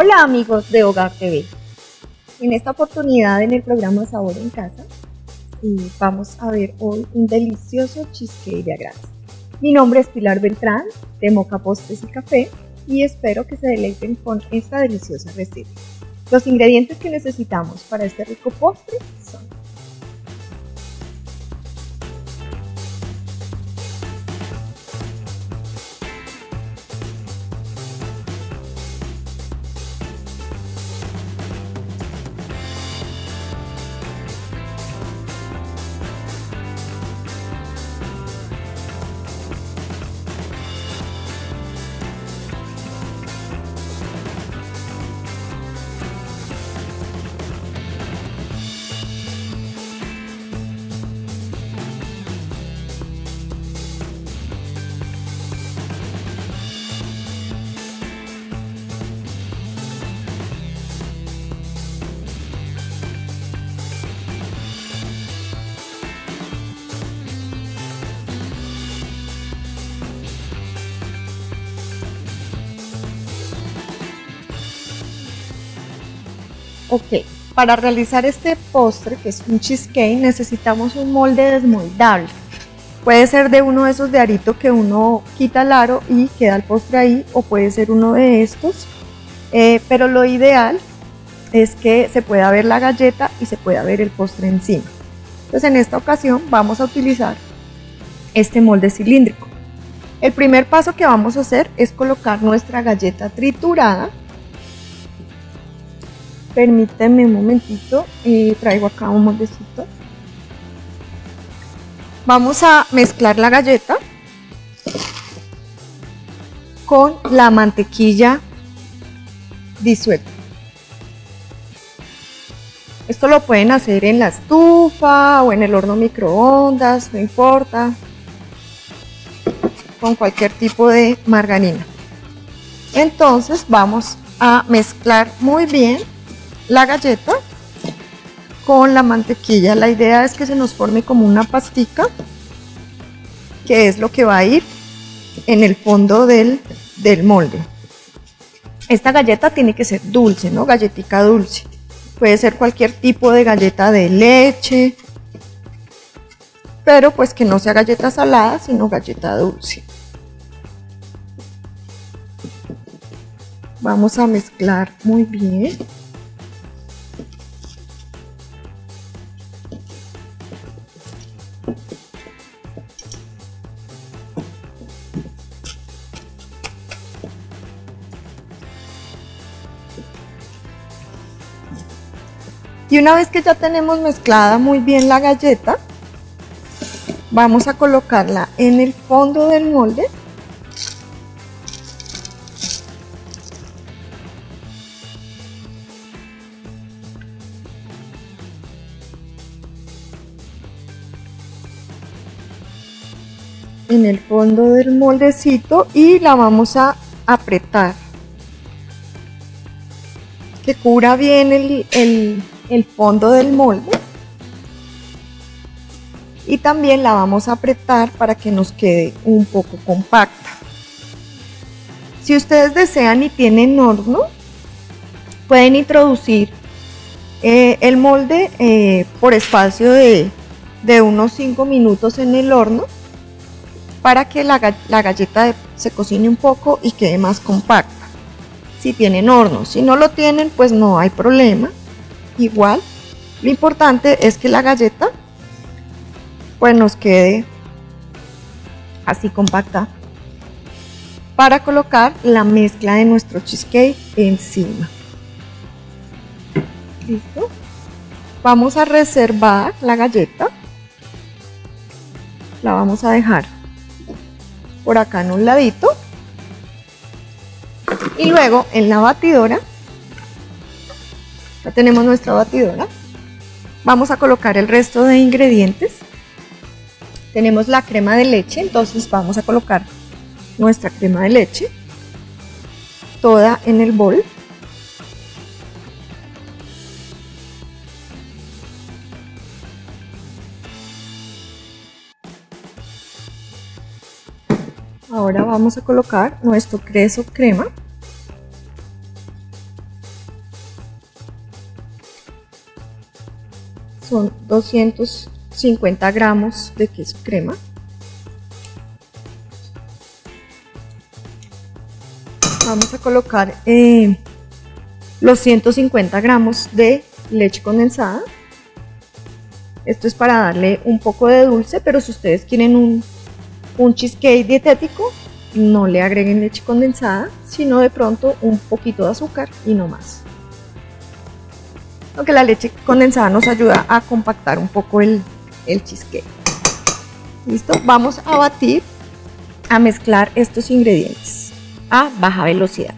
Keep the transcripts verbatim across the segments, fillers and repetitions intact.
Hola amigos de Hogar T V. En esta oportunidad en el programa Sabor en Casa y vamos a ver hoy un delicioso cheesecake de agraz. Mi nombre es Pilar Beltrán de Moca Postres y Café y espero que se deleiten con esta deliciosa receta. Los ingredientes que necesitamos para este rico postre son Ok, para realizar este postre, que es un cheesecake, necesitamos un molde desmoldable. Puede ser de uno de esos de arito que uno quita el aro y queda el postre ahí, o puede ser uno de estos, eh, pero lo ideal es que se pueda ver la galleta y se pueda ver el postre encima. Entonces en esta ocasión vamos a utilizar este molde cilíndrico. El primer paso que vamos a hacer es colocar nuestra galleta triturada. Permítanme un momentito y traigo acá un moldecito. Vamos a mezclar la galleta con la mantequilla disuelta. Esto lo pueden hacer en la estufa o en el horno microondas, no importa, con cualquier tipo de margarina. Entonces vamos a mezclar muy bien la galleta con la mantequilla. La idea es que se nos forme como una pastica, que es lo que va a ir en el fondo del, del molde. Esta galleta tiene que ser dulce, ¿no? Galletica dulce. Puede ser cualquier tipo de galleta de leche, pero pues que no sea galleta salada, sino galleta dulce. Vamos a mezclar muy bien. Y una vez que ya tenemos mezclada muy bien la galleta, vamos a colocarla en el fondo del molde. En el fondo del moldecito y la vamos a apretar. Que cubra bien el, el, el fondo del molde. Y también la vamos a apretar para que nos quede un poco compacta. Si ustedes desean y tienen horno, pueden introducir eh, el molde eh, por espacio de, de unos cinco minutos en el horno para que la, la galleta se cocine un poco y quede más compacta. Si tienen horno, si no lo tienen, pues no hay problema. Igual, lo importante es que la galleta pues nos quede así compacta para colocar la mezcla de nuestro cheesecake encima. Listo. Vamos a reservar la galleta. La vamos a dejar por acá en un ladito. Y luego en la batidora, ya tenemos nuestra batidora, vamos a colocar el resto de ingredientes. Tenemos la crema de leche, entonces vamos a colocar nuestra crema de leche toda en el bol. Ahora vamos a colocar nuestro queso crema. son doscientos cincuenta gramos de queso crema. Vamos a colocar eh, los ciento cincuenta gramos de leche condensada. Esto es para darle un poco de dulce, pero si ustedes quieren un, un cheesecake dietético, no le agreguen leche condensada, sino de pronto un poquito de azúcar y no más. Aunque la leche condensada nos ayuda a compactar un poco el, el cheesecake. Listo, vamos a batir, a mezclar estos ingredientes a baja velocidad.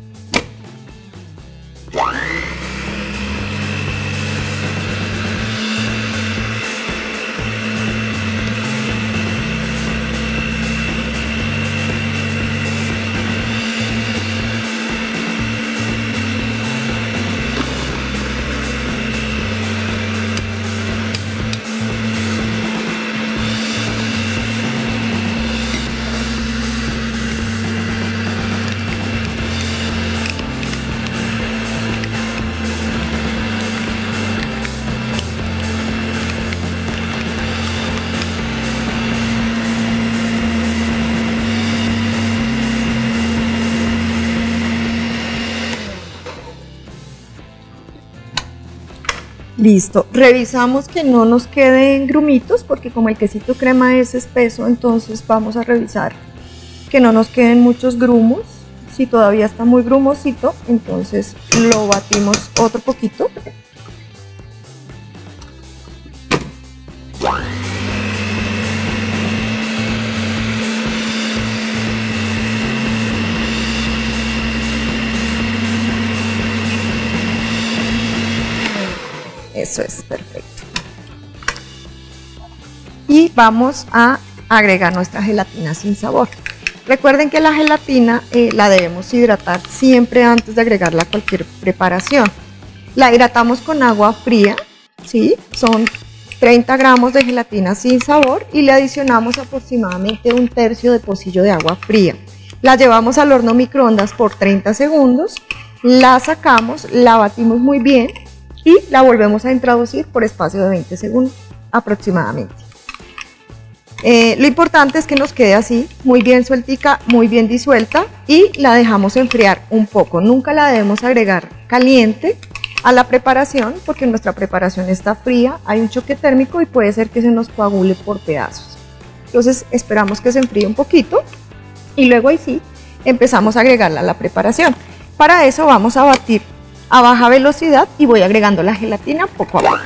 Listo, revisamos que no nos queden grumitos porque como el quesito crema es espeso, entonces vamos a revisar que no nos queden muchos grumos. Si todavía está muy grumosito, entonces lo batimos otro poquito. Eso es perfecto. Y vamos a agregar nuestra gelatina sin sabor. Recuerden que la gelatina eh, la debemos hidratar siempre antes de agregarla a cualquier preparación. La hidratamos con agua fría, ¿sí? Son treinta gramos de gelatina sin sabor y le adicionamos aproximadamente un tercio de pocillo de agua fría. La llevamos al horno microondas por treinta segundos, la sacamos, la batimos muy bien y la volvemos a introducir por espacio de veinte segundos aproximadamente. Eh, lo importante es que nos quede así, muy bien sueltica, muy bien disuelta, y la dejamos enfriar un poco. Nunca la debemos agregar caliente a la preparación porque nuestra preparación está fría, hay un choque térmico y puede ser que se nos coagule por pedazos. Entonces esperamos que se enfríe un poquito y luego ahí sí empezamos a agregarla a la preparación. Para eso vamos a batir a baja velocidad y voy agregando la gelatina poco a poco.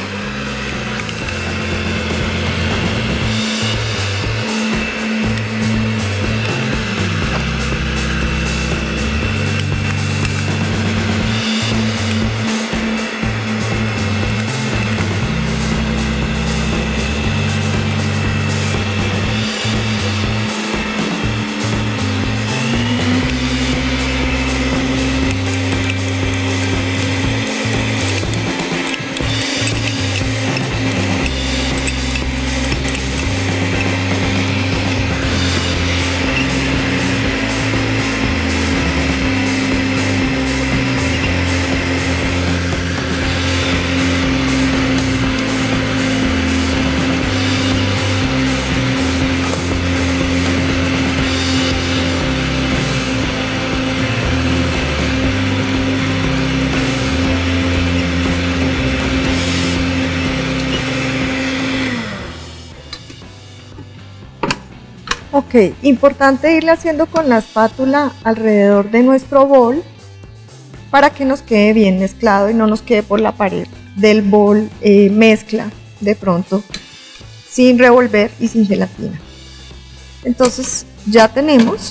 Ok, importante irle haciendo con la espátula alrededor de nuestro bol para que nos quede bien mezclado y no nos quede por la pared del bol eh, mezcla de pronto sin revolver y sin gelatina. Entonces ya tenemos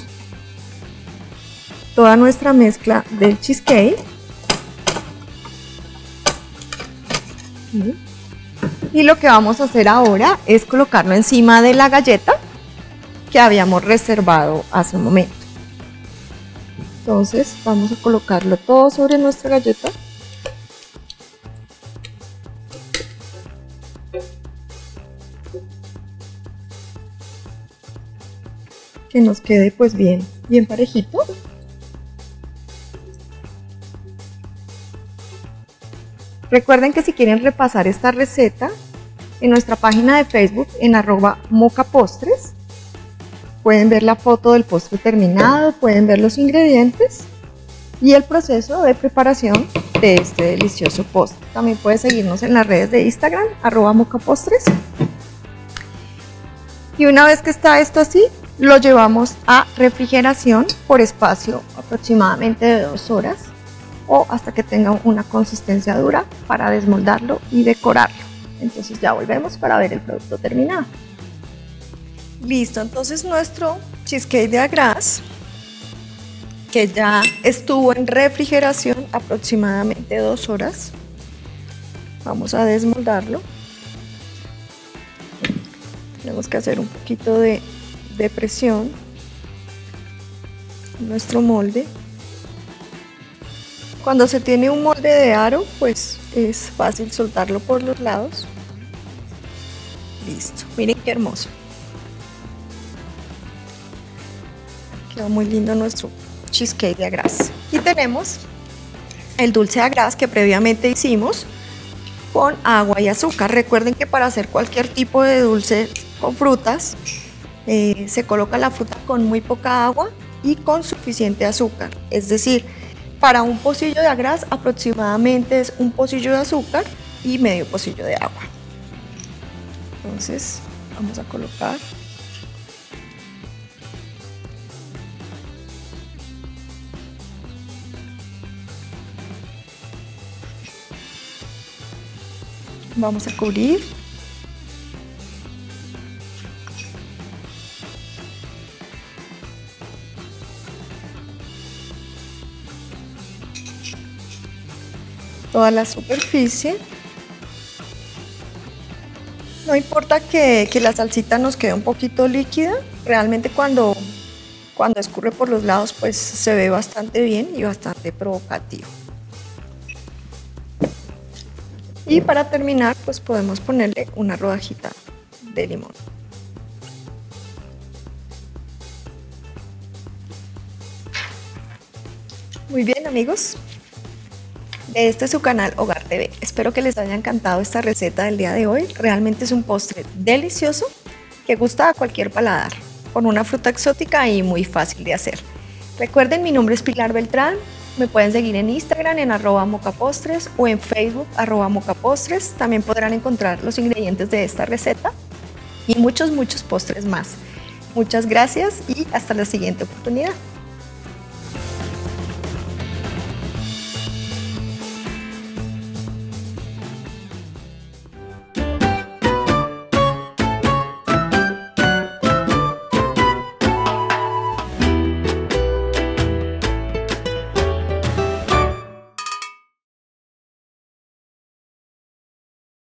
toda nuestra mezcla del cheesecake. Y lo que vamos a hacer ahora es colocarlo encima de la galleta que habíamos reservado hace un momento. Entonces vamos a colocarlo todo sobre nuestra galleta. Que nos quede pues bien, bien parejito. Recuerden que si quieren repasar esta receta, en nuestra página de Facebook, en arroba mocapostres, pueden ver la foto del postre terminado, pueden ver los ingredientes y el proceso de preparación de este delicioso postre. También pueden seguirnos en las redes de Instagram, arroba mocapostres. Y una vez que está esto así, lo llevamos a refrigeración por espacio aproximadamente de dos horas o hasta que tenga una consistencia dura para desmoldarlo y decorarlo. Entonces ya volvemos para ver el producto terminado. Listo, entonces nuestro cheesecake de agras, que ya estuvo en refrigeración aproximadamente dos horas, vamos a desmoldarlo. Tenemos que hacer un poquito de, de presión en nuestro molde. Cuando se tiene un molde de aro, pues es fácil soltarlo por los lados. Listo, miren qué hermoso. Quedó muy lindo nuestro cheesecake de agras. Y tenemos el dulce de agras que previamente hicimos con agua y azúcar. Recuerden que para hacer cualquier tipo de dulce con frutas, eh, se coloca la fruta con muy poca agua y con suficiente azúcar. Es decir, para un pocillo de agras aproximadamente es un pocillo de azúcar y medio pocillo de agua. Entonces vamos a colocar vamos a cubrir toda la superficie. No importa que, que la salsita nos quede un poquito líquida, realmente cuando, cuando escurre por los lados pues se ve bastante bien y bastante provocativo. Y para terminar pues podemos ponerle una rodajita de limón. Muy bien amigos, de este es su canal Hogar T V. Espero que les haya encantado esta receta del día de hoy. Realmente es un postre delicioso que gusta a cualquier paladar, con una fruta exótica y muy fácil de hacer. Recuerden, mi nombre es Pilar Beltrán. Me pueden seguir en Instagram en arroba mocapostres o en Facebook arroba mocapostres. También podrán encontrar los ingredientes de esta receta y muchos, muchos postres más. Muchas gracias y hasta la siguiente oportunidad.